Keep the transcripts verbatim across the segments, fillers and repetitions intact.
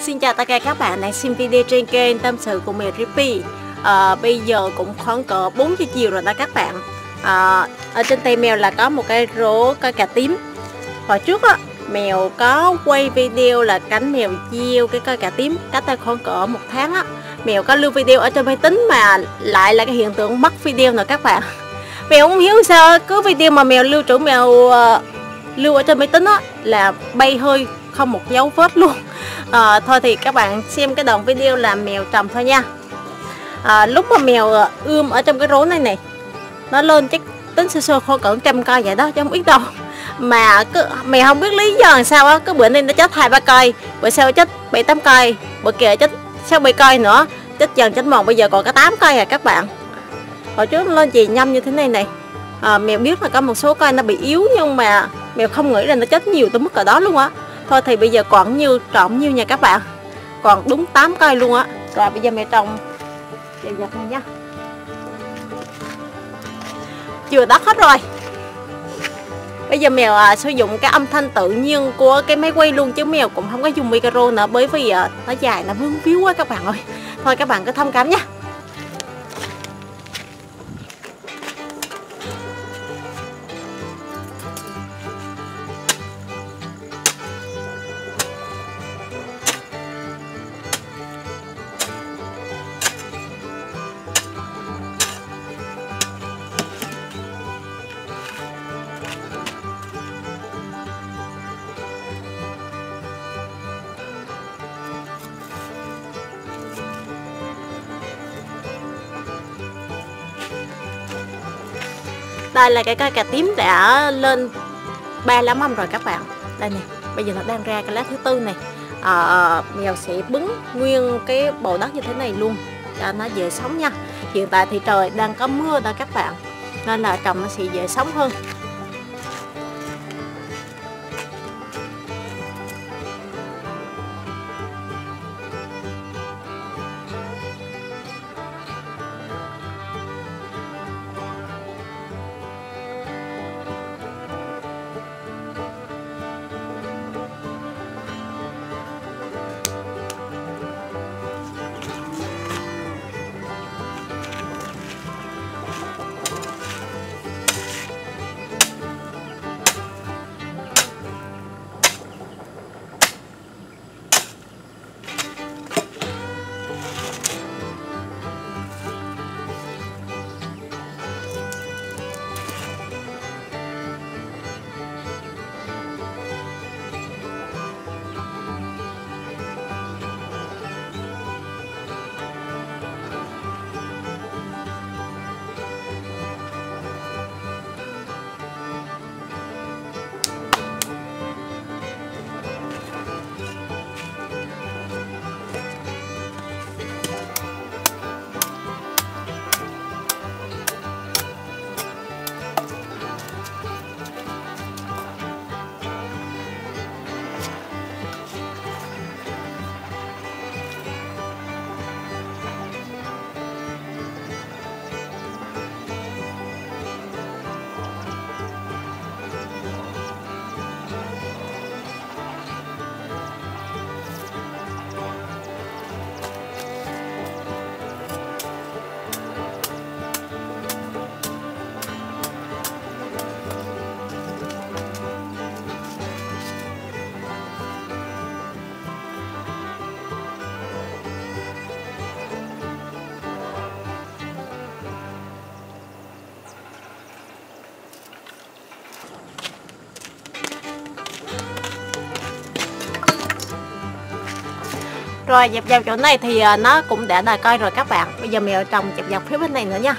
Xin chào tất cả các bạn đang xem video trên kênh Tâm sự của mèo Rippy. à, Bây giờ cũng khoảng cỡ bốn giờ chiều rồi đó các bạn. à, Ở trên tay mèo là có một cái rổ có cà tím. Hồi trước á, mèo có quay video là cánh mèo gieo cái coi cà tím cách đây khoảng cỡ một tháng á. Mèo có lưu video ở trên máy tính mà lại là cái hiện tượng mất video nữa các bạn. Mèo không hiểu sao cứ video mà mèo lưu trữ mèo uh, lưu ở trên máy tính á là bay hơi không một dấu vết luôn. à, Thôi thì các bạn xem cái đoạn video là mèo trồng thôi nha. à, Lúc mà mèo ươm ở trong cái rốn này này, nó lên chắc tính sơ sơ khoảng cỡ trăm coi vậy đó chứ không ít đâu. Mà cứ, mèo không biết lý do làm sao á, cứ bữa nay nó chết hai ba coi, bữa sau chết bảy tám coi, bữa kia chết sáu bảy coi nữa, chết dần chết mòn bây giờ còn có tám coi à các bạn. Hồi trước nó lên chì nhâm như thế này này. à, Mèo biết là có một số coi nó bị yếu, nhưng mà mèo không nghĩ là nó chết nhiều tới mức cỡ đó luôn á. Thôi thì bây giờ còn nhiêu trộm nhiêu nha các bạn, còn đúng tám coi luôn á. Rồi bây giờ mèo trồng dẹp dẹp này nha, chừa đất hết rồi. Bây giờ mèo à, sử dụng cái âm thanh tự nhiên của cái máy quay luôn, chứ mèo cũng không có dùng micro nữa, bởi vì à, nó dài nó vướng víu quá các bạn ơi. Thôi các bạn cứ thông cảm nha. Đây là cái cây cà tím đã lên ba lá mâm rồi các bạn. Đây nè, bây giờ nó đang ra cái lá thứ tư này. à, Mèo sẽ bứng nguyên cái bầu đất như thế này luôn cho nó dễ sống nha. Hiện tại thì trời đang có mưa đó các bạn, nên là trồng nó sẽ dễ sống hơn. Rồi dẹp dọc chỗ này thì nó cũng đã là coi rồi các bạn. Bây giờ mèo trồng dẹp dọc phía bên này nữa nha.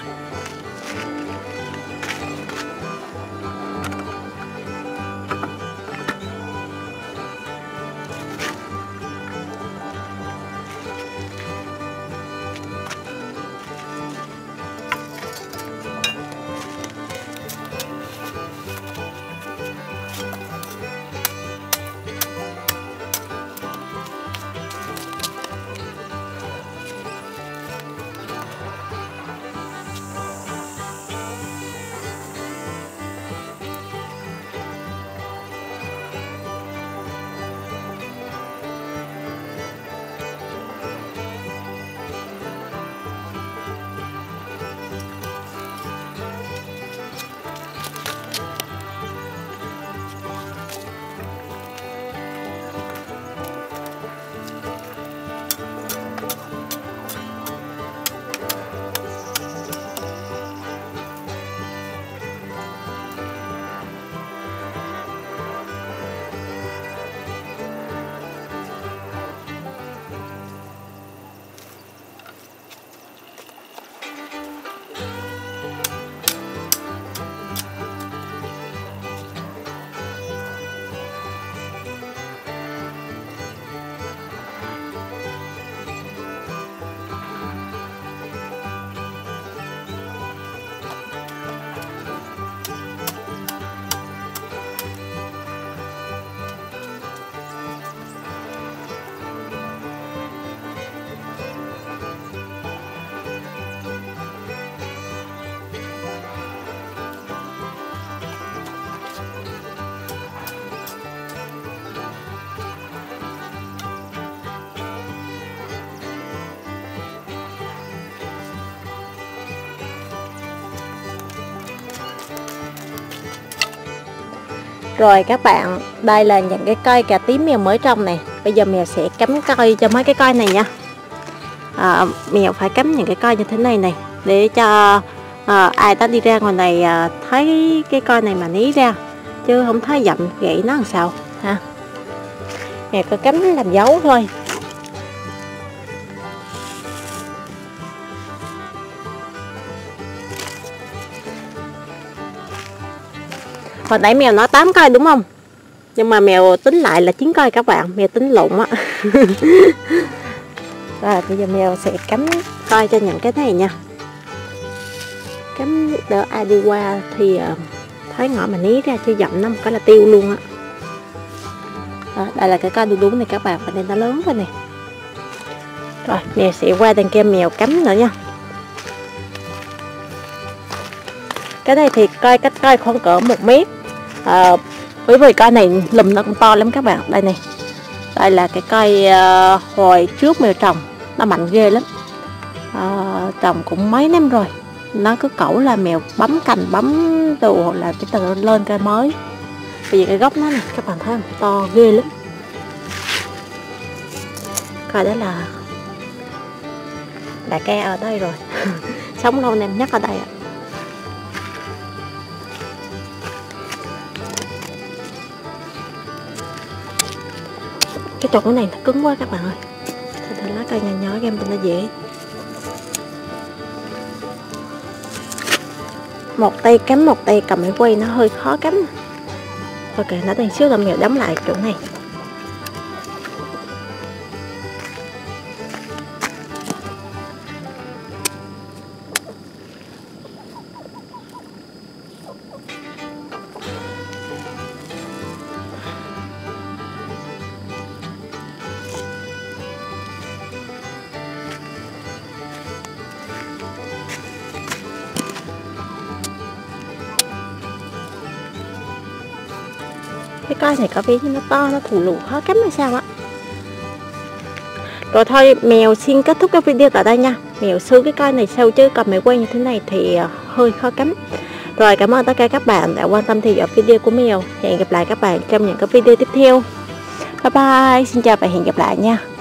Rồi các bạn, đây là những cái cây cà tím mèo mới trồng này. Bây giờ mèo sẽ cắm cây cho mấy cái cây này nha. à, Mèo phải cắm những cái cây như thế này này để cho à, ai ta đi ra ngoài này à, thấy cái cây này mà ní ra, chứ không thấy dậm gãy nó làm sao ha. Mèo có cắm làm dấu thôi. Hồi nãy mèo nói tám cây đúng không? Nhưng mà mèo tính lại là chín cây các bạn, mèo tính lộn á. Rồi bây giờ mèo sẽ cắm coi cho những cái này nha. Cắm đỡ ai đi qua thì thấy ngõ mà ní ra, chứ dậm nó một cái là tiêu luôn á. Đó, đây là cái cây đu đúng này các bạn, và nên nó lớn rồi nè. Rồi mèo sẽ qua đằng kia mèo cắm nữa nha. Cái này thì coi cách coi khoảng cỡ một mét. À, bởi vì cây này lùm nó cũng to lắm các bạn. Đây này, đây là cái cây uh, hồi trước mèo trồng, nó mạnh ghê lắm. uh, Trồng cũng mấy năm rồi. Nó cứ cẩu là mèo bấm cành bấm đồ là cái từ lên cây mới. Bây giờ cái gốc nó này các bạn thấy không, to ghê lắm. Coi đó là đại ca ở đây rồi. Sống lâu năm nhất ở đây ạ. Cái chỗ này nó cứng quá các bạn ơi, thật là lá cây nhỏ nhỏ game cho nó dễ. Một tay cắm một tay cầm máy quay nó hơi khó cắm. Ok, nó đang xíu là mèo đóng lại chỗ này. Cái cây này có vẻ như nó to, nó thù lù khó cắm hay sao á. Rồi thôi, mèo xin kết thúc cái video tại đây nha. Mèo sư cái cây này sao chứ cầm máy quay như thế này thì hơi khó cắm. Rồi cảm ơn tất cả các bạn đã quan tâm theo dõi video của mèo. Hẹn gặp lại các bạn trong những cái video tiếp theo. Bye bye, xin chào và hẹn gặp lại nha.